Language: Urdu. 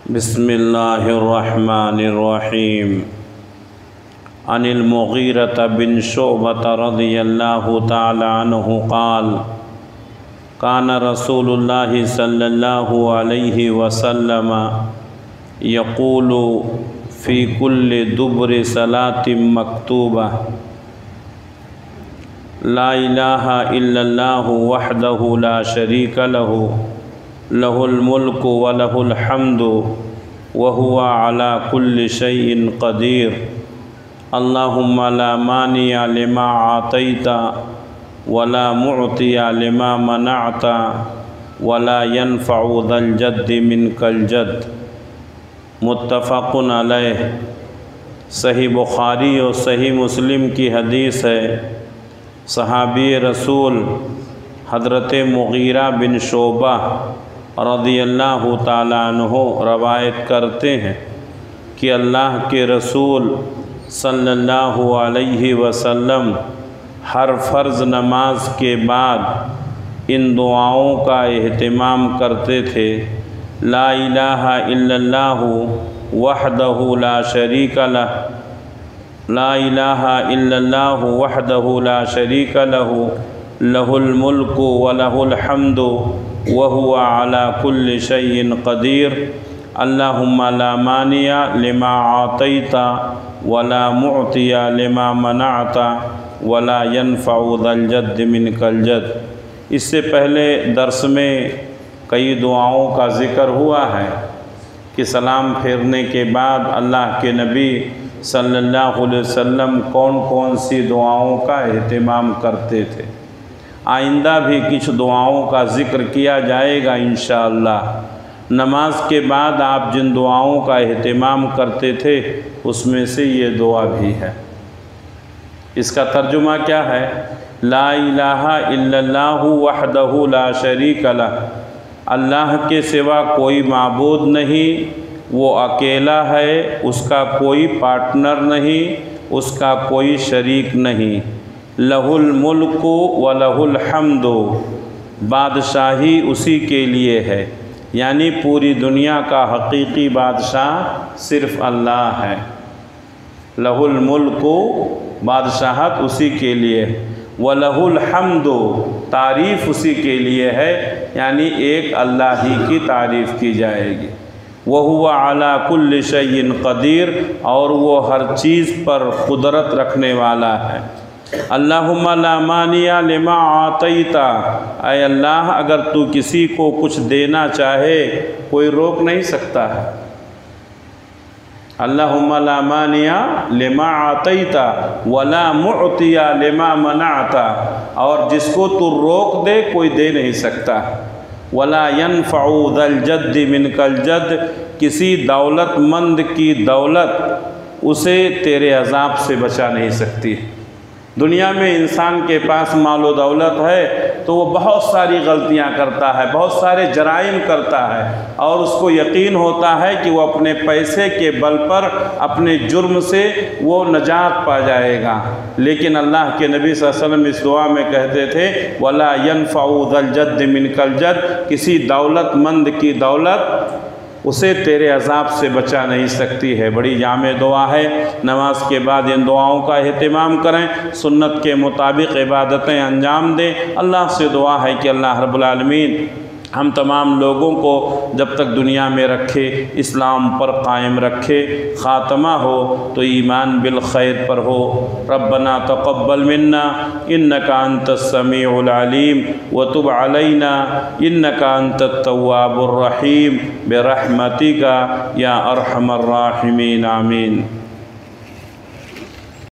بسم اللہ الرحمن الرحیم عن المغیرة بن شعبة رضی اللہ تعالی عنہ قال کان رسول اللہ صلی اللہ علیہ وسلم یقول فی کل دبر صلاة مکتوبہ لا الہ الا اللہ وحدہ لا شریک لہ لہ الملک ولہ الحمد وہو علی کل شیء قدیر اللہم لا مانع لما عطیت ولا معطی لما منعت ولا ينفع ذا الجد منک الجد۔ متفق علیہ۔ صحیح بخاری اور صحیح مسلم کی حدیث ہے۔ صحابی رسول حضرت مغیرہ بن شعبہ رضی اللہ تعالیٰ عنہ روایت کرتے ہیں کہ اللہ کے رسول صلی اللہ علیہ وسلم ہر فرض نماز کے بعد ان دعاؤں کا اہتمام کرتے تھے۔ لا الہ الا اللہ وحدہ لا شریک لہ، لا الہ الا اللہ وحدہ لا شریک لہ، لہ الملک ولہ الحمد وہو علی کل شیء قدیر اللہم لا مانع لما عطیت ولا معطی لما منعت ولا ينفع ذا الجد منک الجد۔ اس سے پہلے درس میں کئی دعاؤں کا ذکر ہوا ہے کہ سلام پھیرنے کے بعد اللہ کے نبی صلی اللہ علیہ وسلم کون کون سی دعاؤں کا اہتمام کرتے تھے۔ آئندہ بھی کچھ دعاؤں کا ذکر کیا جائے گا انشاءاللہ۔ نماز کے بعد آپ جن دعاؤں کا اہتمام کرتے تھے اس میں سے یہ دعا بھی ہے۔ اس کا ترجمہ کیا ہے؟ لا الہ الا اللہ وحدہ لا شریک لہ، اللہ کے سوا کوئی معبود نہیں، وہ اکیلا ہے، اس کا کوئی پارٹنر نہیں، اس کا کوئی شریک نہیں۔ لہ الملک ولہ الحمد، بادشاہی اسی کے لیے ہے، یعنی پوری دنیا کا حقیقی بادشاہ صرف اللہ ہے۔ لہ الملک، بادشاہت اسی کے لیے، وَلَهُ الْحَمْدُ، تعریف اسی کے لیے ہے، یعنی ایک اللہ ہی کی تعریف کی جائے گی۔ وَهُوَ عَلَى كُلِّ شَيْءٍ قَدِيرٌ، اور وہ ہر چیز پر قدرت رکھنے والا ہے۔ اللہم لا مانع لما عطیت، اے اللہ اگر تو کسی کو کچھ دینا چاہے کوئی روک نہیں سکتا ہے۔ اللہم لا مانع لما عطیت ولا معطی لما منعت، اور جس کو تو روک دے کوئی دے نہیں سکتا۔ ولا ينفع ذا الجد منک الجد، کسی دولت مند کی دولت اسے تیرے عذاب سے بچا نہیں سکتی۔ دنیا میں انسان کے پاس مال و دولت ہے تو وہ بہت ساری غلطیاں کرتا ہے، بہت سارے جرائم کرتا ہے، اور اس کو یقین ہوتا ہے کہ وہ اپنے پیسے کے بل پر اپنے جرم سے وہ نجات پا جائے گا۔ لیکن اللہ کے نبی صلی اللہ علیہ وسلم اس دعا میں کہتے تھے وَلَا يَنْفَعُ ذَا الْجَدِّ مِنْكَ الْجَدِّ، کسی دولت مند کی دولت اسے تیرے عذاب سے بچا نہیں سکتی ہے۔ بڑی جامع دعا ہے، نماز کے بعد ان دعاؤں کا اہتمام کریں، سنت کے مطابق عبادتیں انجام دیں۔ اللہ سے دعا ہے کہ اللہ رب العالمین ہم تمام لوگوں کو جب تک دنیا میں رکھے اسلام پر قائم رکھے، خاتمہ ہو تو ایمان بالخیر پر ہو۔ ربنا تقبل منا انک انت السمیع العلیم وتب علینا انک انت التواب الرحیم برحمتک یا ارحم الراحمین، آمین۔